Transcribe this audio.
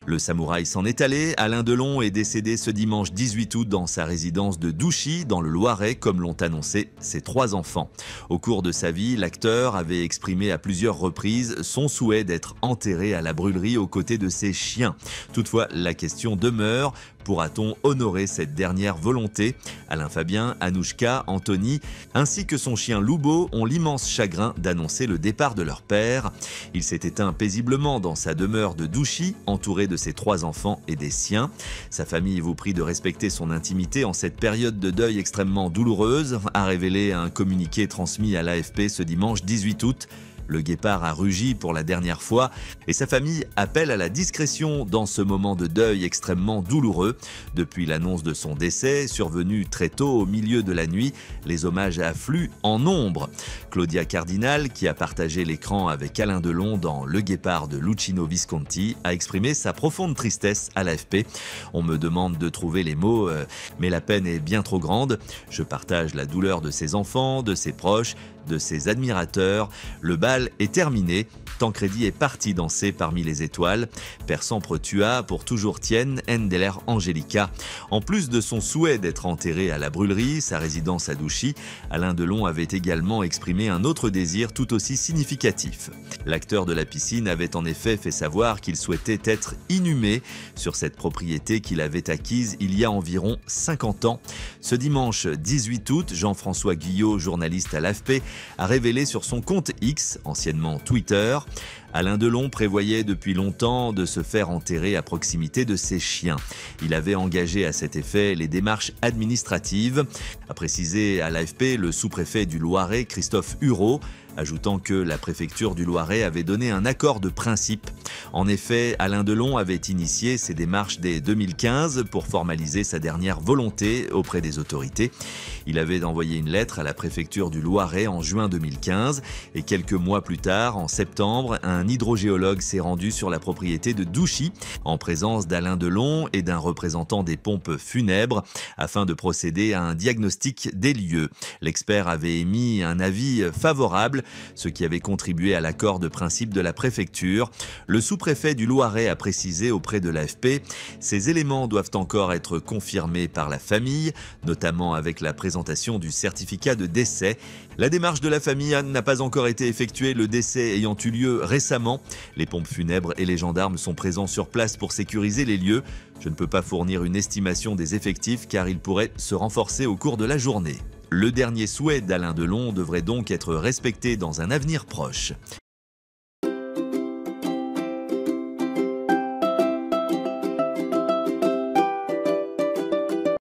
Le samouraï s'en est allé. Alain Delon est décédé ce dimanche 18 août dans sa résidence de Douchy, dans le Loiret, comme l'ont annoncé ses 3 enfants. Au cours de sa vie, l'acteur avait exprimé à plusieurs reprises son souhait d'être enterré à la brûlerie aux côtés de ses chiens. Toutefois, la question demeure. Pourra-t-on honorer cette dernière volonté? Alain Fabien, Anouchka, Anthony, ainsi que son chien Loubo ont l'immense chagrin d'annoncer le départ de leur père. Il s'est éteint paisiblement dans sa demeure de Douchy, entouré de ses 3 enfants et des siens. Sa famille vous prie de respecter son intimité en cette période de deuil extrêmement douloureuse, a révélé un communiqué transmis à l'AFP ce dimanche 18 août. Le guépard a rugi pour la dernière fois et sa famille appelle à la discrétion dans ce moment de deuil extrêmement douloureux. Depuis l'annonce de son décès, survenu très tôt au milieu de la nuit, les hommages affluent en nombre. Claudia Cardinal, qui a partagé l'écran avec Alain Delon dans Le Guépard de Luchino Visconti, a exprimé sa profonde tristesse à l'AFP. On me demande de trouver les mots, mais la peine est bien trop grande. Je partage la douleur de ses enfants, de ses proches, de ses admirateurs. Le bal est terminé. Tancredi est parti danser parmi les étoiles. Per sempre tua, pour toujours tienne, Endeler Angelica. En plus de son souhait d'être enterré à la brûlerie, sa résidence à Douchy, Alain Delon avait également exprimé un autre désir tout aussi significatif. L'acteur de la piscine avait en effet fait savoir qu'il souhaitait être inhumé sur cette propriété qu'il avait acquise il y a environ 50 ans. Ce dimanche 18 août, Jean-François Guyot, journaliste à l'AFP, a révélé sur son compte X, anciennement Twitter, Alain Delon prévoyait depuis longtemps de se faire enterrer à proximité de ses chiens. Il avait engagé à cet effet les démarches administratives, a précisé à l'AFP le sous-préfet du Loiret, Christophe Hureau, ajoutant que la préfecture du Loiret avait donné un accord de principe. En effet, Alain Delon avait initié ces démarches dès 2015 pour formaliser sa dernière volonté auprès des autorités. Il avait envoyé une lettre à la préfecture du Loiret en juin 2015 et quelques mois plus tard, en septembre, un hydrogéologue s'est rendu sur la propriété de Douchy en présence d'Alain Delon et d'un représentant des pompes funèbres afin de procéder à un diagnostic des lieux. L'expert avait émis un avis favorable, ce qui avait contribué à l'accord de principe de la préfecture. Le sous-préfet du Loiret a précisé auprès de l'AFP « Ces éléments doivent encore être confirmés par la famille, notamment avec la présentation du certificat de décès. La démarche de la famille n'a pas encore été effectuée, le décès ayant eu lieu récemment. Les pompes funèbres et les gendarmes sont présents sur place pour sécuriser les lieux. Je ne peux pas fournir une estimation des effectifs car ils pourraient se renforcer au cours de la journée. » Le dernier souhait d'Alain Delon devrait donc être respecté dans un avenir proche.